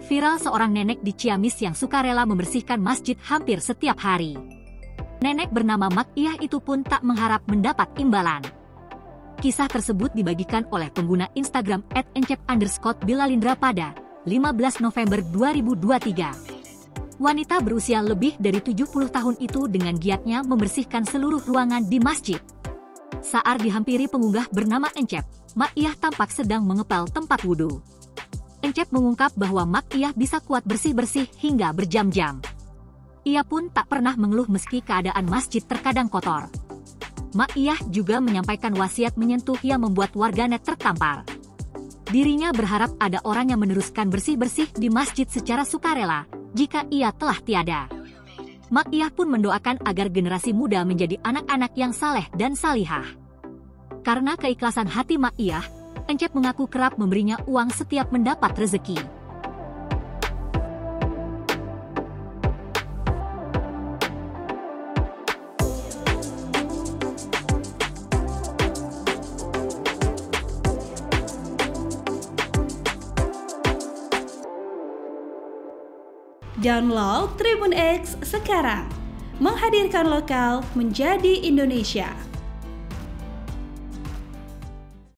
Viral seorang nenek di Ciamis yang sukarela membersihkan masjid hampir setiap hari. Nenek bernama Mak Iyah itu pun tak mengharap mendapat imbalan. Kisah tersebut dibagikan oleh pengguna Instagram @encep_bilalindra pada 15 November 2023. Wanita berusia lebih dari 70 tahun itu dengan giatnya membersihkan seluruh ruangan di masjid. Saat dihampiri pengunggah bernama Encep, Mak Iyah tampak sedang mengepel tempat wudhu. Encep mengungkap bahwa Mak Iyah bisa kuat bersih-bersih hingga berjam-jam. Ia pun tak pernah mengeluh meski keadaan masjid terkadang kotor. Mak Iyah juga menyampaikan wasiat menyentuh yang membuat warganet tertampar. Dirinya berharap ada orang yang meneruskan bersih-bersih di masjid secara sukarela jika ia telah tiada. Mak Iyah pun mendoakan agar generasi muda menjadi anak-anak yang saleh dan salihah. Karena keikhlasan hati Mak Iyah, Encep mengaku kerap memberinya uang setiap mendapat rezeki. Download Tribun X sekarang, menghadirkan lokal menjadi Indonesia.